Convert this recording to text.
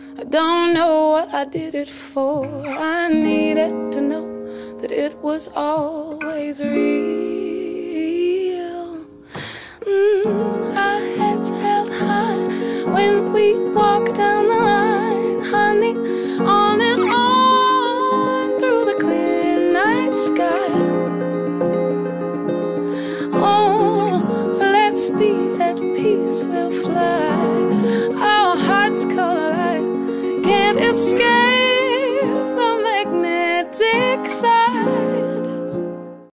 I don't know what I did it for. I needed to know that it was always real. Our heads held high when we walked down the line, honey, on and on through the clear night sky. Oh, let's be at peace, we'll fly. Our hearts collide, can't escape.